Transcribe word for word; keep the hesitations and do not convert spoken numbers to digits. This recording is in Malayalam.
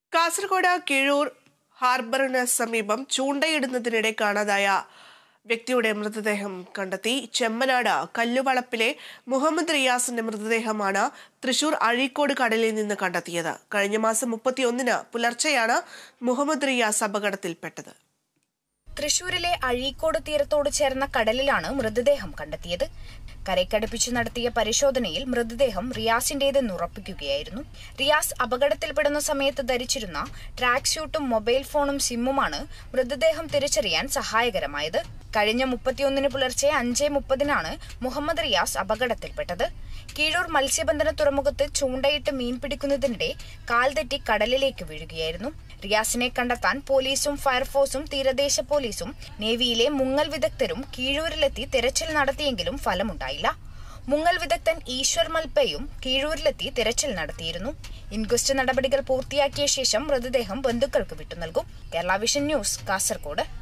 കാസർഗോഡ് കിഴൂർ ഹാർബറിന് സമീപം ചൂണ്ടയിടുന്നതിനിടെ കാണാതായ വ്യക്തിയുടെ മൃതദേഹം കണ്ടെത്തി. ചെമ്മനാട് കല്ലുവളപ്പിലെ മുഹമ്മദ് റിയാസിന്റെ മൃതദേഹമാണ് തൃശൂർ അഴീക്കോട് കടലിൽ നിന്ന് കണ്ടെത്തിയത്. കഴിഞ്ഞ മാസം മുപ്പത്തിയൊന്നിന് പുലർച്ചെയാണ് മുഹമ്മദ് റിയാസ് അപകടത്തിൽപ്പെട്ടത്. തൃശൂരിലെ അഴീക്കോട് തീരത്തോട് ചേർന്ന കടലിലാണ് മൃതദേഹം കണ്ടെത്തിയത്. കരയ്ക്കടുപ്പിച്ചു നടത്തിയ പരിശോധനയിൽ മൃതദേഹം റിയാസിന്റേതെന്ന് ഉറപ്പിക്കുകയായിരുന്നു. റിയാസ് അപകടത്തിൽപ്പെടുന്ന സമയത്ത് ധരിച്ചിരുന്ന ട്രാക്ക് സ്യൂട്ടും മൊബൈൽ ഫോണും സിമ്മുമാണ് മൃതദേഹം തിരിച്ചറിയാൻ സഹായകരമായത്. കഴിഞ്ഞ മുപ്പത്തിയൊന്നിന് പുലർച്ചെ അഞ്ചേ മുപ്പതിനാണ് മുഹമ്മദ് റിയാസ് അപകടത്തിൽപ്പെട്ടത്. കീഴൂർ മത്സ്യബന്ധന തുറമുഖത്ത് ചൂണ്ടയിട്ട് മീൻ പിടിക്കുന്നതിനിടെ കാൽ തെറ്റി കടലിലേക്ക് വീഴുകയായിരുന്നു. റിയാസിനെ കണ്ടെത്താൻ പോലീസും ഫയർഫോഴ്സും തീരദേശ പോലീസും നേവിയിലെ മുങ്ങൽ വിദഗ്ധരും കീഴൂരിലെത്തി തെരച്ചിൽ നടത്തിയെങ്കിലും ഫലമുണ്ടായില്ല. മുങ്ങൽ വിദഗ്ധൻ ഈശ്വർ മൽപ്പയും കീഴൂരിലെത്തി തെരച്ചിൽ നടത്തിയിരുന്നു. ഇൻക്വസ്റ്റ് നടപടികൾ പൂർത്തിയാക്കിയ ശേഷം മൃതദേഹം ബന്ധുക്കൾക്ക് വിട്ടുനൽകും. Kerala vision news, Kasaragod.